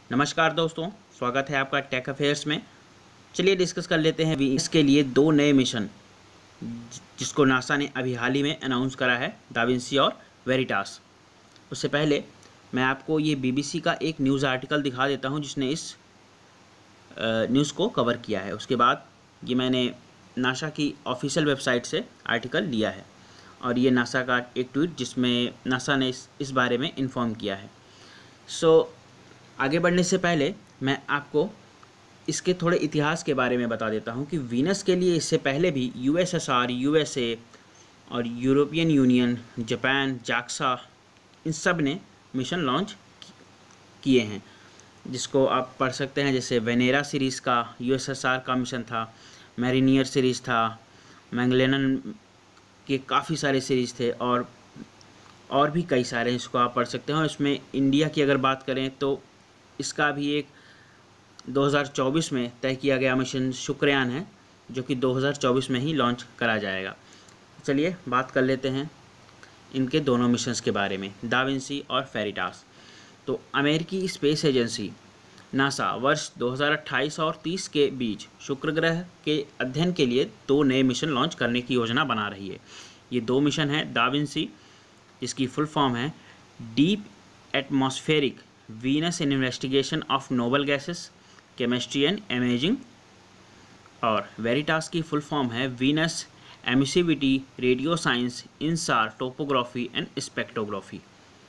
नमस्कार दोस्तों, स्वागत है आपका टेक अफेयर्स में। चलिए डिस्कस कर लेते हैं इसके लिए दो नए मिशन जिसको नासा ने अभी हाल ही में अनाउंस करा है, डाविंसी और वेरिटास। उससे पहले मैं आपको ये बीबीसी का एक न्यूज़ आर्टिकल दिखा देता हूँ जिसने इस न्यूज़ को कवर किया है। उसके बाद ये मैंने नासा की ऑफिशियल वेबसाइट से आर्टिकल लिया है और ये नासा का एक ट्वीट जिसमें नासा ने इस बारे में इन्फॉर्म किया है। आगे बढ़ने से पहले मैं आपको इसके थोड़े इतिहास के बारे में बता देता हूं कि वीनस के लिए इससे पहले भी यूएसएसआर, यूएसए और यूरोपियन यूनियन, जापान, जाक्सा, इन सब ने मिशन लॉन्च किए हैं, जिसको आप पढ़ सकते हैं। जैसे वेनेरा सीरीज़ का यूएसएसआर का मिशन था, मैरिनियर सीरीज़ था, मैगलेनन के काफ़ी सारे सीरीज़ थे और भी कई सारे हैं, इसको आप पढ़ सकते हैं। और इसमें इंडिया की अगर बात करें तो इसका भी एक 2024 में तय किया गया मिशन शुक्रयान है, जो कि 2024 में ही लॉन्च करा जाएगा। चलिए बात कर लेते हैं इनके दोनों मिशंस के बारे में, डाविंसी और फेरिटास। तो अमेरिकी स्पेस एजेंसी नासा वर्ष 2028 और 30 के बीच शुक्र ग्रह के अध्ययन के लिए दो नए मिशन लॉन्च करने की योजना बना रही है। ये दो मिशन हैं डाविंसी, जिसकी फुल फॉर्म है deep atmospheric Venus in investigation of noble gases, chemistry and imaging, और वेरिटास की फुल फॉर्म है Venus emissivity radio science InSAR topography and spectrography.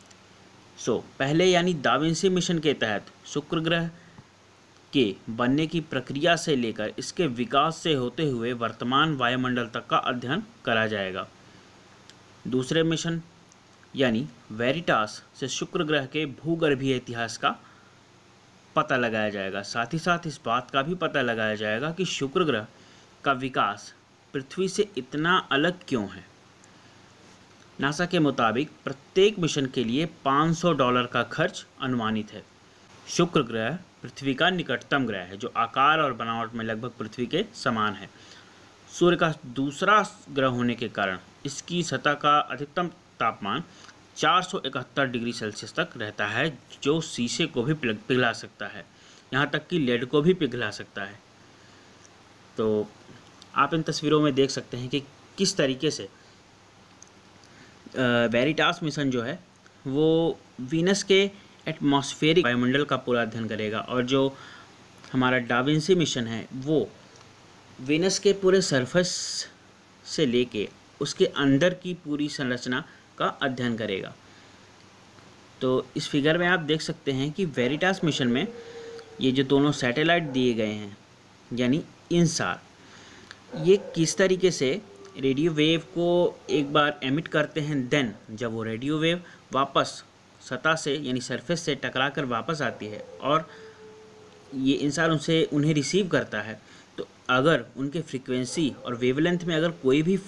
पहले यानी डाविंसी मिशन के तहत शुक्र ग्रह के बनने की प्रक्रिया से लेकर इसके विकास से होते हुए वर्तमान वायुमंडल तक का अध्ययन करा जाएगा। दूसरे मिशन यानी वेरिटास से शुक्र ग्रह के भूगर्भीय इतिहास का पता लगाया जाएगा। साथ ही साथ इस बात का भी पता लगाया जाएगा कि शुक्र ग्रह का विकास पृथ्वी से इतना अलग क्यों है। नासा के मुताबिक प्रत्येक मिशन के लिए $500 का खर्च अनुमानित है। शुक्र ग्रह पृथ्वी का निकटतम ग्रह है, जो आकार और बनावट में लगभग पृथ्वी के समान है। सूर्य का दूसरा ग्रह होने के कारण इसकी सतह का अधिकतम तापमान 471 डिग्री सेल्सियस तक रहता है, जो शीशे को भी पिघला सकता है, यहाँ तक कि लेड को भी पिघला सकता है। तो आप इन तस्वीरों में देख सकते हैं कि किस तरीके से वेरिटास मिशन जो है वो वीनस के एटमॉस्फेरिक वायुमंडल का पूरा अध्ययन करेगा, और जो हमारा डाविंसी मिशन है वो वीनस के पूरे सरफेस से लेके उसके अंदर की पूरी संरचना का अध्ययन करेगा। तो इस फिगर में आप देख सकते हैं कि वेरिटास मिशन में ये जो दोनों सैटेलाइट दिए गए हैं यानी इनसार, ये किस तरीके से रेडियो वेव को एक बार एमिट करते हैं, देन जब वो रेडियो वेव वापस सतह से यानी सरफेस से टकरा कर वापस आती है और ये इनसार उन्हें रिसीव करता है, तो अगर उनके फ्रीक्वेंसी और वेवलेंथ में अगर कोई भी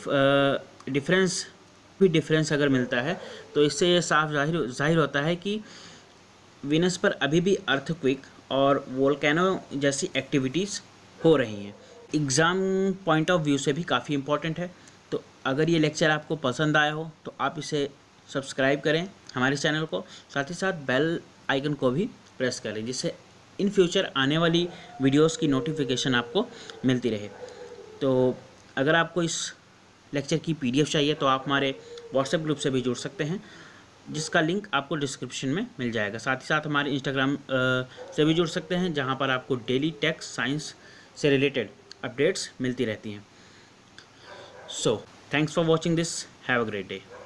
डिफरेंस अगर मिलता है तो इससे ये साफ जाहिर होता है कि वीनस पर अभी भी अर्थक्वेक और वोल्केनो जैसी एक्टिविटीज़ हो रही हैं। एग्ज़ाम पॉइंट ऑफ व्यू से भी काफ़ी इम्पॉर्टेंट है। तो अगर ये लेक्चर आपको पसंद आया हो तो आप इसे सब्सक्राइब करें हमारे चैनल को, साथ ही साथ बेल आइकन को भी प्रेस करें, जिससे इन फ्यूचर आने वाली वीडियोस की नोटिफिकेशन आपको मिलती रहे। तो अगर आपको इस लेक्चर की PDF चाहिए तो आप हमारे व्हाट्सएप ग्रुप से भी जुड़ सकते हैं, जिसका लिंक आपको डिस्क्रिप्शन में मिल जाएगा। साथ ही साथ हमारे इंस्टाग्राम से भी जुड़ सकते हैं, जहां पर आपको डेली टेक साइंस से रिलेटेड अपडेट्स मिलती रहती हैं। Thanks for watching this, have a great day.